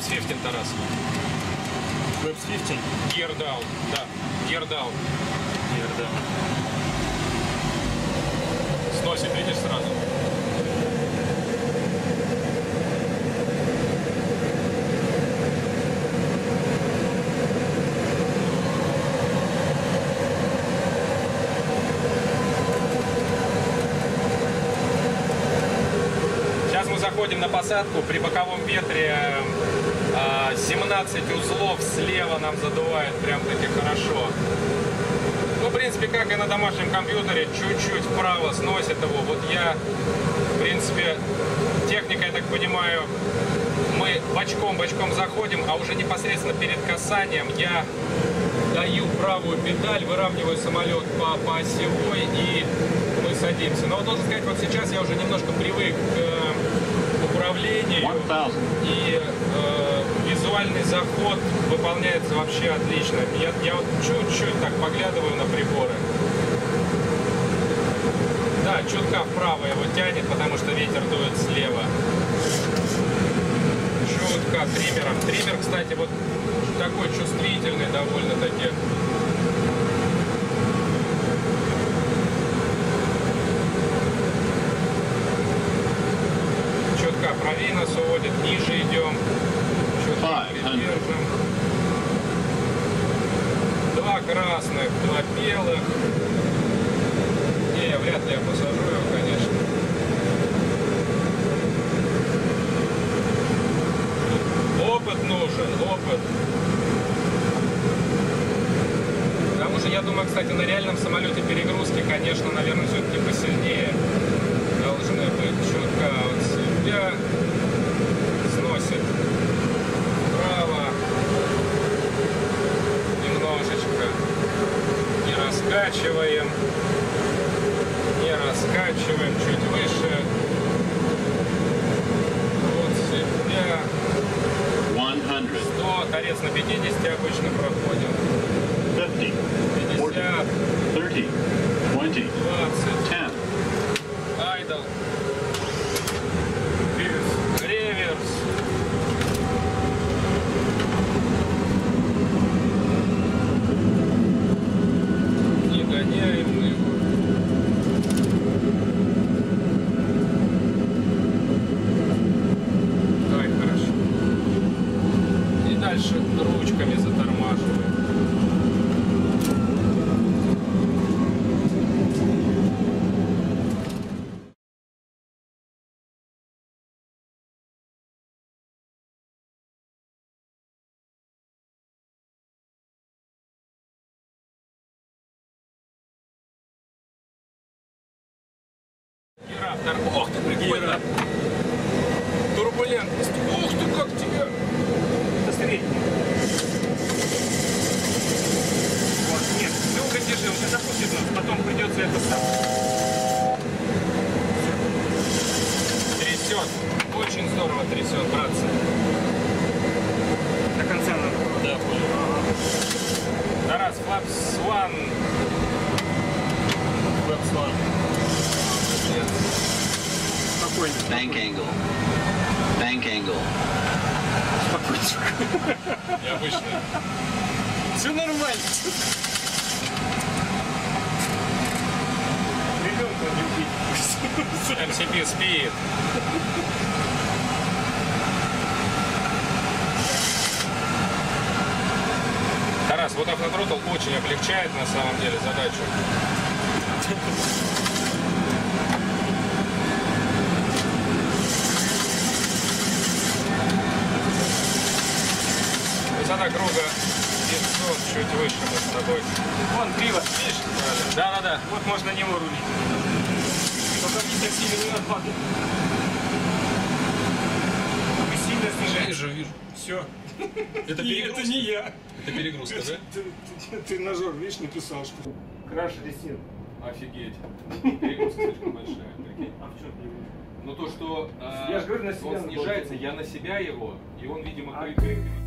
Flaps 15, Тарас. Flaps 15? Gear down, да. Gear down. Gear down. Сносит, видишь, сразу. Сейчас мы заходим на посадку. При боковом ветре 17 узлов слева нам задувает прям-таки хорошо. Ну, в принципе, как и на домашнем компьютере, чуть-чуть вправо сносит его. Вот я, в принципе, техника, я так понимаю, мы бочком заходим, а уже непосредственно перед касанием я даю правую педаль, выравниваю самолет по осевой, и мы садимся. Но вот должен сказать, вот сейчас я уже немножко привык к управлению, и визуальный заход выполняется вообще отлично. Я вот чуть-чуть так поглядываю на приборы. Да, чутка вправо его тянет, потому что ветер дует слева. Чутка триммером. Триммер, кстати, вот такой чувствительный довольно-таки. Чутка правее нас уводит, ниже идем. Чутка придержим. Два красных, два белых. Не, вряд ли я посажу его, конечно. Опыт нужен, опыт. Потому что я думаю, кстати, на реальном самолете перегрузки, конечно, наверное, все-таки посильнее должны быть. Чутка от себя сносит вправо немножечко. Не раскачиваем. Не раскачиваем, чуть выше. Вот себя. 100, торец на 50 обычно проходим. 50, 50, 30, 20, 20. 10. Айдл. Реверс. Не гоняем мы его. Ай, хорошо. И дальше ручками затормаживаем. Ох ты, прикольно! Турбулентность! Ух ты, как тебя! Это средний. Вот, нет, ты уже держи, он сейчас запустит нас, потом придется это сам. Трясет! Очень здорово трясет, братцы! До конца надо. Да, понял. Тарас, Flaps 1. Flaps 1. Нет. Спокойно. Bank angle. Bank angle. Спокойно. Необычный. Все нормально. Ребенка не убить. MCP Speed. Тарас, вот автотротл очень облегчает на самом деле задачу. Высота круга 500, чуть выше мы с тобой. Вон, криво, видишь? Да. Вот можно на него рулить. Только не так сильно не надо падать. Вы сильно снижаете. Вижу. Все. Это Это не я. Это перегрузка, да? Тренажер, видишь, написал, что краш ресин. Офигеть. Перегрузка слишком большая, прикинь. А в чем перегрузка? Ну то, что Я же говорю, на себя он снижается, находится. я на себя его, и он, видимо, А- крик.